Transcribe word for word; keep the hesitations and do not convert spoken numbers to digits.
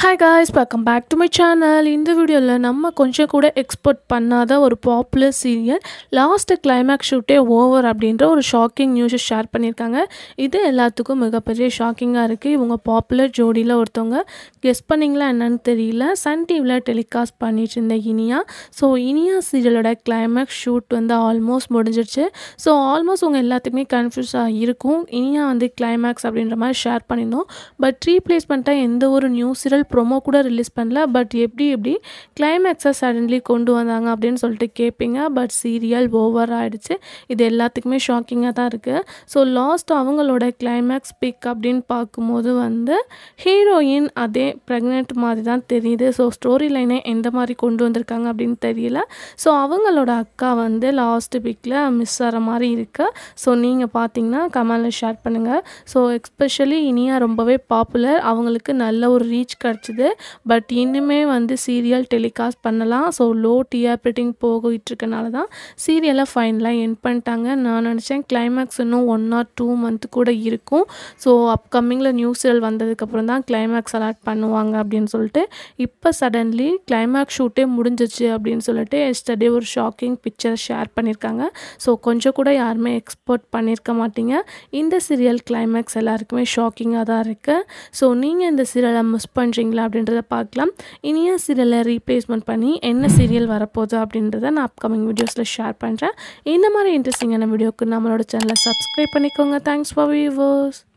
Hi guys, welcome back to my channel. In this video la நம்ம கொஞ்சம் கூட expect பண்ணாத ஒரு பாப்புலர் சீரியல் லாஸ்ட் கிளைமாக்ஸ் ஷூட்டே ஓவர் அப்படின்ற ஒரு ஷாக்கிங் நியூஸ் ஷேர் பண்ணியிருக்காங்க. இது எல்லாத்துக்கும் மிகப்பெரிய ஷாக்கிங்காக இருக்குது. இவங்க பாப்புலர் ஜோடியில் ஒருத்தவங்க கெஸ் பண்ணிங்களா என்னன்னு தெரியல. சன் டிவியில் டெலிகாஸ்ட் பண்ணிட்டு இருந்த இனியா. ஸோ இனியா சீரியலோட கிளைமாக்ஸ் ஷூட் வந்து ஆல்மோஸ்ட் முடிஞ்சிருச்சு. ஸோ ஆல்மோஸ்ட் உங்கள் எல்லாத்துக்குமே கன்ஃபியூஸாக இருக்கும். இனியா வந்து கிளைமாக்ஸ் அப்படின்ற மாதிரி ஷேர் பண்ணியிருந்தோம். பட் ரீப்ளேஸ்மெண்ட்டாக எந்த ஒரு நியூ சீரியல் ப்ரோமோ கூட ரிலீஸ் பண்ணல. பட் எப்படி எப்படி கிளைமேக்ஸை சடன்லி கொண்டு வந்தாங்க அப்படின்னு சொல்லிட்டு கேட்பீங்க. பட் சீரியல் ஓவர் ஆகிடுச்சு. இது எல்லாத்துக்குமே ஷாக்கிங்காக தான் இருக்குது. ஸோ லாஸ்ட் அவங்களோட கிளைமேக்ஸ் பிக் அப்படின்னு பார்க்கும்போது வந்து ஹீரோயின் அதே ப்ரெக்னென்ட் மாதிரி தான் தெரியுது. ஸோ ஸ்டோரி லைனை எந்த மாதிரி கொண்டு வந்திருக்காங்க அப்படின்னு தெரியல. ஸோ அவங்களோட அக்கா வந்து லாஸ்ட் பிக்கில் மிஸ் ஆகிற மாதிரி இருக்குது. ஸோ நீங்கள் பார்த்தீங்கன்னா கமெண்டில் ஷேர் பண்ணுங்கள். ஸோ எஸ்பெஷலி இனியா ரொம்பவே பாப்புலர். அவங்களுக்கு நல்ல ஒரு ரீச் கிடச்சிது. பட் இன்னுமே வந்து சீரியல் டெலிகாஸ்ட் பண்ணலாம். ஸோ லோ டிஆர்பிட்டிங் போகிட்டு இருக்கனால தான் சீரியலை ஃபைனலாக என் பண்ணிட்டாங்க. நான் நினச்சேன் கிளைமேக்ஸ் இன்னும் ஒன் ஆர் டூ மந்த் கூட இருக்கும். ஸோ அப்கமிங்கில் நியூ சீரியல் வந்ததுக்கப்புறம் தான் கிளைமேக்ஸ் அலாட் பண்ணுவாங்க அப்படின்னு சொல்லிட்டு இப்போ சடன்லி கிளைமேக்ஸ் ஷூட்டே முடிஞ்சிச்சு அப்படின்னு சொல்லிட்டு எஸ்டர்டே ஒரு ஷாக்கிங் பிக்சர் ஷேர் பண்ணியிருக்காங்க. ஸோ கொஞ்சம் கூட யாருமே எக்ஸ்பெக்ட் பண்ணியிருக்க மாட்டீங்க. இந்த சீரியல் கிளைமேக்ஸ் எல்லாருக்குமே ஷாக்கிங்காக தான் இருக்குது. ஸோ நீங்கள் இந்த சீரியலை மிஸ் பண்ணுறீங்களா அப்படின்றத பார்க்கலாம். இனியா சீரியலை ரீப்ளேஸ்மெண்ட் பண்ணி என்ன சீரியல் வரப்போகுது அப்படின்றத நான் அப்கமிங் வீடியோஸில் ஷேர் பண்ணுறேன். இந்த மாதிரி இன்ட்ரெஸ்டிங்கான வீடியோக்கு நம்மளோட சேனலை சப்ஸ்கிரைப் பண்ணிக்கோங்க. Thanks for viewers.